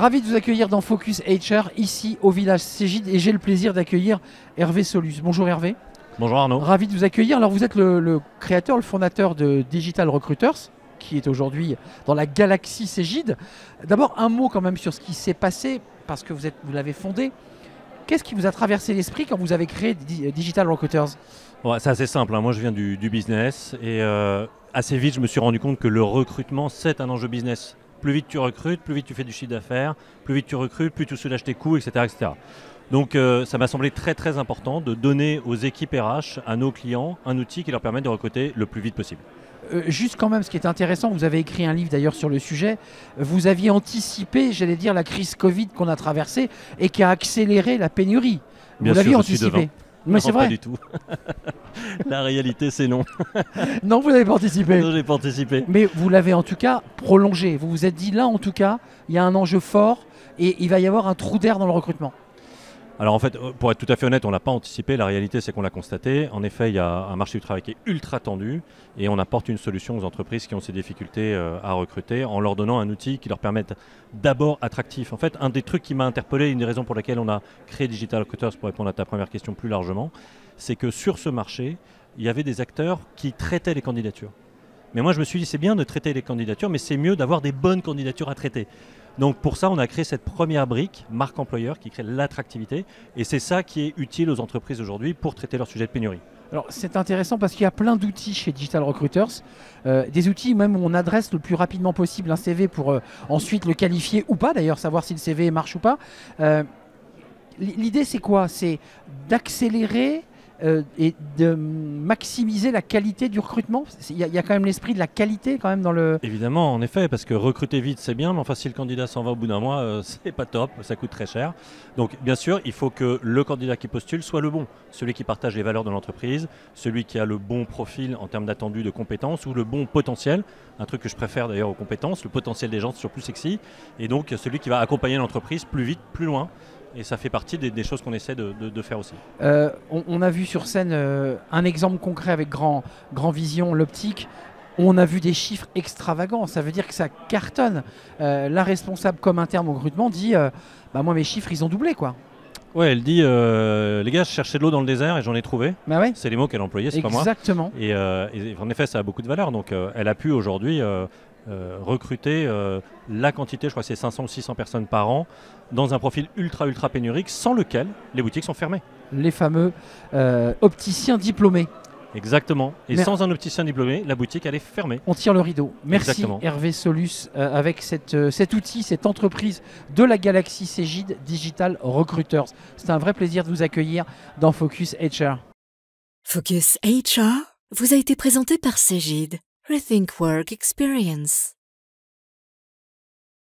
Ravi de vous accueillir dans Focus HR, ici au village Cégide, et j'ai le plaisir d'accueillir Hervé Solus. Bonjour Hervé. Bonjour Arnaud. Ravi de vous accueillir. Alors vous êtes le créateur, le fondateur de Digital Recruiters, qui est aujourd'hui dans la galaxie Cégide. D'abord un mot quand même sur ce qui s'est passé, parce que vous l'avez fondé. Qu'est-ce qui vous a traversé l'esprit quand vous avez créé Digital Recruiters? Ouais, c'est assez simple, hein. Moi je viens du business et assez vite je me suis rendu compte que le recrutement c'est un enjeu business. Plus vite tu recrutes, plus vite tu fais du chiffre d'affaires, plus vite tu recrutes, plus tu soulages tes coûts, etc. etc. Donc ça m'a semblé très très important de donner aux équipes RH, à nos clients, un outil qui leur permette de recruter le plus vite possible. Juste quand même, ce qui est intéressant, vous avez écrit un livre d'ailleurs sur le sujet, vous aviez anticipé, j'allais dire, la crise Covid qu'on a traversée et qui a accéléré la pénurie. Bien vous l'aviez sûr, je suis anticipé. devin. Mais c'est Non, vrai. pas du tout. La réalité c'est non. Non, vous n'avez pas anticipé. Non, j'ai pas anticipé. Mais vous l'avez en tout cas prolongé. Vous vous êtes dit là, en tout cas, il y a un enjeu fort et il va y avoir un trou d'air dans le recrutement. Alors en fait, pour être tout à fait honnête, on ne l'a pas anticipé. La réalité, c'est qu'on l'a constaté. En effet, il y a un marché du travail qui est ultra tendu et on apporte une solution aux entreprises qui ont ces difficultés à recruter en leur donnant un outil qui leur permette d'abord attractif. En fait, un des trucs qui m'a interpellé, une des raisons pour lesquelles on a créé Digital Recruiters, pour répondre à ta première question plus largement, c'est que sur ce marché, il y avait des acteurs qui traitaient les candidatures. Mais moi, je me suis dit, c'est bien de traiter les candidatures, mais c'est mieux d'avoir des bonnes candidatures à traiter. Donc pour ça, on a créé cette première brique, marque employeur, qui crée l'attractivité. Et c'est ça qui est utile aux entreprises aujourd'hui pour traiter leur sujet de pénurie. Alors c'est intéressant parce qu'il y a plein d'outils chez Digital Recruiters, des outils même où on adresse le plus rapidement possible un CV pour ensuite le qualifier ou pas, d'ailleurs savoir si le CV marche ou pas. L'idée c'est quoi? C'est d'accélérer et de maximiser la qualité du recrutement. Il y a quand même l'esprit de la qualité quand même dans le... Évidemment, en effet, parce que recruter vite c'est bien, mais enfin si le candidat s'en va au bout d'un mois, c'est pas top, ça coûte très cher. Donc bien sûr, il faut que le candidat qui postule soit le bon, celui qui partage les valeurs de l'entreprise, celui qui a le bon profil en termes d'attendu de compétences ou le bon potentiel, un truc que je préfère d'ailleurs aux compétences, le potentiel des gens c'est toujours plus sexy, et donc celui qui va accompagner l'entreprise plus vite, plus loin. Et ça fait partie des choses qu'on essaie de faire aussi. On a vu sur scène un exemple concret avec Grand Vision, l'optique. On a vu des chiffres extravagants, ça veut dire que ça cartonne. La responsable comme interne au recrutement dit bah moi mes chiffres ils ont doublé quoi. Ouais, elle dit les gars, je cherchais de l'eau dans le désert et j'en ai trouvé. Bah ouais. C'est les mots qu'elle employait, c'est pas moi. Exactement. Et en effet, ça a beaucoup de valeur. Donc elle a pu aujourd'hui recruter la quantité, je crois que c'est 500 ou 600 personnes par an, dans un profil ultra pénurique, sans lequel les boutiques sont fermées. Les fameux opticiens diplômés. Exactement. Et sans un opticien diplômé, la boutique, elle est fermée. On tire le rideau. Merci Exactement. Hervé Solus avec cet outil, cette entreprise de la galaxie Cégide, Digital Recruiters. C'est un vrai plaisir de vous accueillir dans Focus HR. Focus HR vous a été présenté par Cégide. Rethink Work Experience.